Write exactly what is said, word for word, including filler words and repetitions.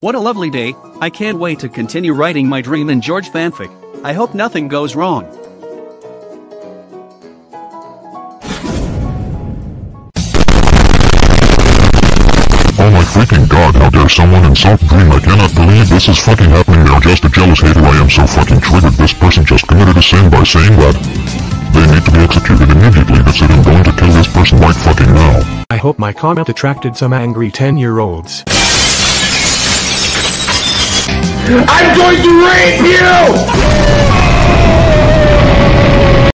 What a lovely day, I can't wait to continue writing my Dream and George fanfic. I hope nothing goes wrong. Oh my freaking god, how dare someone insult Dream? I cannot believe this is fucking happening. They are just a jealous hater. I am so fucking triggered. This person just committed a sin by saying that they need to be executed immediately. That's it, I'm going to kill this person right fucking now. I hope my comment attracted some angry ten-year-olds. I'm going to rape you!